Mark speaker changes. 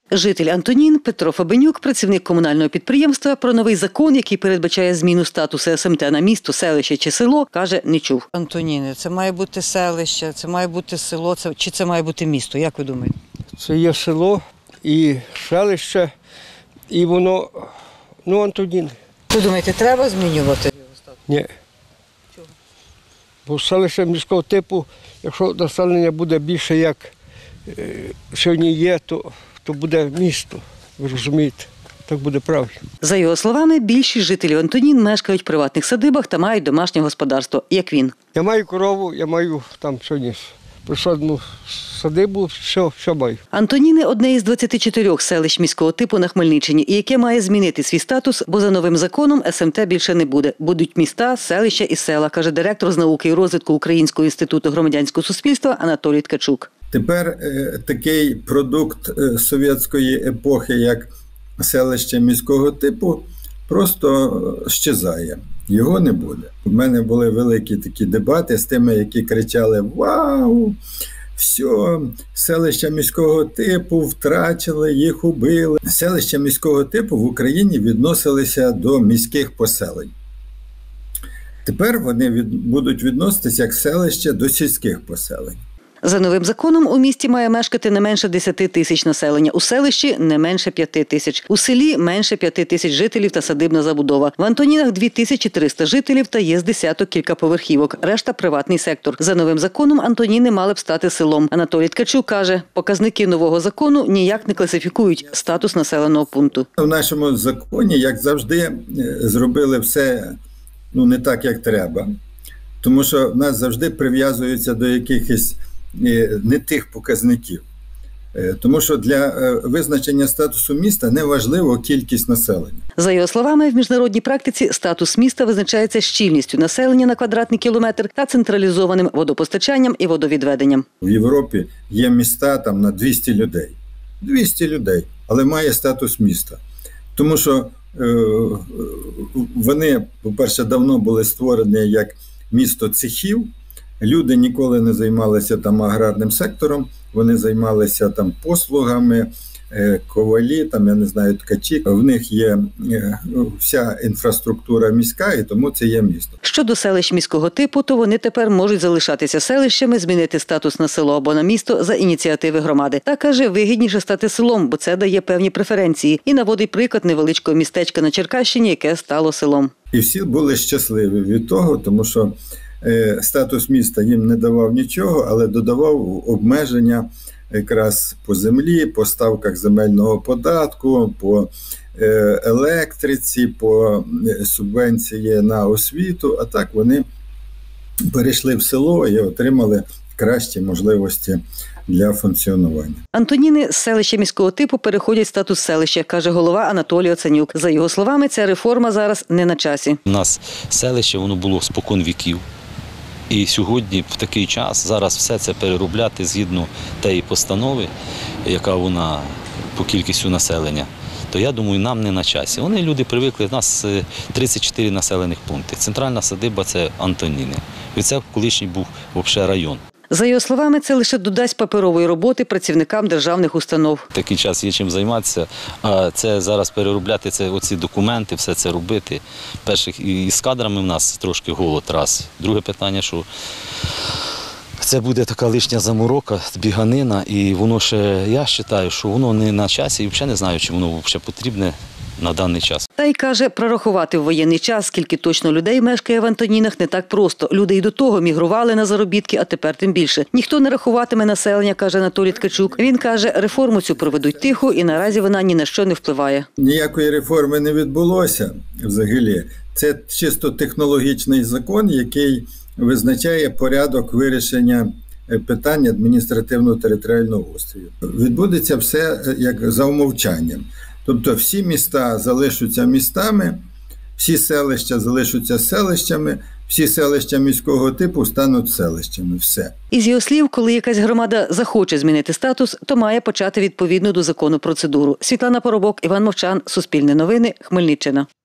Speaker 1: Житель Антонін Петро Фабенюк, працівник комунального підприємства, про новий закон, який передбачає зміну статусу СМТ на місто, селище чи село, каже, не чув.
Speaker 2: Антоніни, це має бути селище, це має бути село, чи це має бути місто? Як ви думаєте?
Speaker 3: Це є село і селище, і воно, Антоніни.
Speaker 2: Ви думаєте, треба змінювати його статус?
Speaker 3: Ні.
Speaker 2: Чого?
Speaker 3: Бо селище міського типу, якщо населення буде більше, як сьогодні є, то буде місто. Ви розумієте? Так буде правильно.
Speaker 1: За його словами, більшість жителів Антонін мешкають в приватних садибах та мають домашнє господарство, як він.
Speaker 3: Я маю корову, я маю там сьогодні присадну садибу, все маю.
Speaker 1: Антоніни – одне із 24 селищ міського типу на Хмельниччині, і яке має змінити свій статус, бо за новим законом СМТ більше не буде. Будуть міста, селища і села, каже директор з науки і розвитку Українського інституту громадянського суспільства Анатолій Ткачук.
Speaker 4: Тепер такий продукт совєтської епохи, як селище міського типу, просто щезає. Його не буде. У мене були великі такі дебати з тими, які кричали «Вау! Все, селища міського типу втрачили, їх убили». Селища міського типу в Україні відносилися до міських поселень. Тепер вони будуть відноситися як селище до сільських поселень.
Speaker 1: За новим законом у місті має мешкати не менше 10 тисяч населення, у селищі – не менше 5 тисяч, у селі – менше 5 тисяч жителів та садибна забудова. В Антонінах 2300 жителів та є з десяток кількаповерхівок, решта – приватний сектор. За новим законом Антоніни мали б стати селом. Анатолій Ткачук каже, показники нового закону ніяк не класифікують статус населеного пункту.
Speaker 4: В нашому законі, як завжди, зробили все не так, як треба. Тому що в нас завжди прив'язуються до якихось не тих показників. Тому що для визначення статусу міста не важливо кількість населення.
Speaker 1: За його словами, в міжнародній практиці статус міста визначається щільністю населення на квадратний кілометр та централізованим водопостачанням і водовідведенням.
Speaker 4: В Європі є міста там на 200 людей. 200 людей, але має статус міста. Тому що вони, по-перше, давно були створені як місто цехів. Люди ніколи не займалися там аграрним сектором, вони займалися там послугами, ковалі, там, я не знаю, ткачі. В них є вся інфраструктура міська, і тому це є місто.
Speaker 1: Щодо селищ міського типу, то вони тепер можуть залишатися селищами, змінити статус на село або на місто за ініціативи громади. Та, каже, вигідніше стати селом, бо це дає певні преференції. І наводить приклад невеличкого містечка на Черкащині, яке стало селом.
Speaker 4: І всі були щасливі від того, тому що статус міста їм не давав нічого, але додавав обмеження якраз по землі, по ставках земельного податку, по електриці, по субвенції на освіту. А так вони перейшли в село і отримали кращі можливості для функціонування.
Speaker 1: Антоніни з селища міського типу переходять в статус селища, каже голова Анатолій Оценюк. За його словами, ця реформа зараз не на часі.
Speaker 5: У нас селище, воно було спокон віків. І сьогодні, в такий час, зараз все це переробляти згідно тієї постанови, яка вона по кількістю населення, то я думаю, нам не на часі. Люди привикли, у нас 34 населених пункти. Центральна садиба – це Антоніни. І це колишній був взагалі район.
Speaker 1: За його словами, це лише додасть паперової роботи працівникам державних установ.
Speaker 5: Такий час є чим займатися, а це зараз переробляти, оці документи, все це робити. Перших, і з кадрами в нас трошки голод раз. Друге питання, що це буде така лишня заморока, біганина, і воно ще, я вважаю, що воно не на часі, і взагалі не знаю, чи воно ще потрібне на даний час.
Speaker 1: Та й каже, прорахувати в воєнний час, скільки точно людей мешкає в Антонінах, не так просто. Люди й до того мігрували на заробітки, а тепер тим більше. Ніхто не рахуватиме населення, каже Анатолій Ткачук. Він каже, реформу цю проведуть тихо і наразі вона ні на що не впливає.
Speaker 4: Ніякої реформи не відбулося взагалі. Це чисто технологічний закон, який визначає порядок вирішення питань адміністративно-територіального устрою. Відбудеться все як за умовчанням. Тобто всі міста залишаться містами, всі селища залишаться селищами, всі селища міського типу стануть селищами. Все.
Speaker 1: Із його слів, коли якась громада захоче змінити статус, то має почати відповідну до закону процедуру. Світлана Поробок, Іван Мовчан, Суспільне новини, Хмельниччина.